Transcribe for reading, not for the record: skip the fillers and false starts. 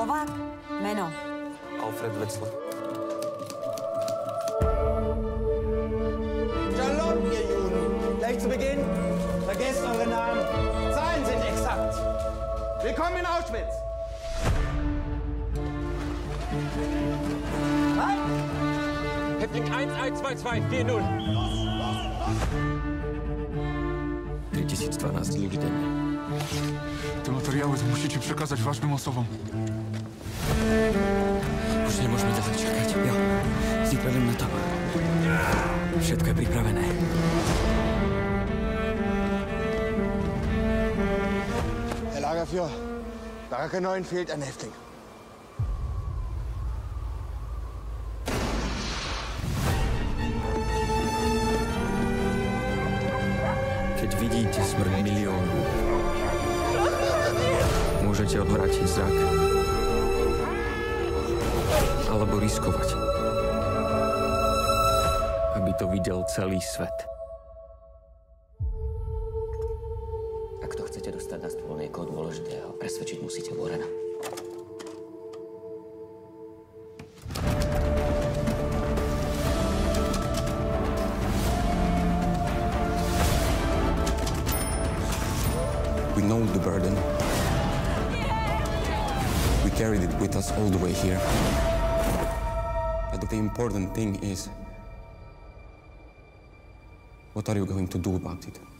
Slovák? Meno. Wetzler. Shalom, ihr Juden. Gleich zu Beginn, vergesst eure Namen. Zahlen sind exakt. Willkommen in Auschwitz. Halt! Häftling 112240. 3012 ľudí denne. Te materiały musicie przekazać ważnym osobom. Už nemôžeme ďalej čakať. Jo, zítra idem na to. Všetko je pripravené. Herr Lagerführer, Baracke 9 fehlt ein Häftling. Keď vidíte smrť miliónu, môžete odvrátiť zrak alebo riskovať, aby to videl celý svet. Ak to chcete dostať na stôl niekoho dôležitého, presvedčiť musíte Warrena. We know the burden. We carried it with us all the way here. But the important thing is, what are you going to do about it?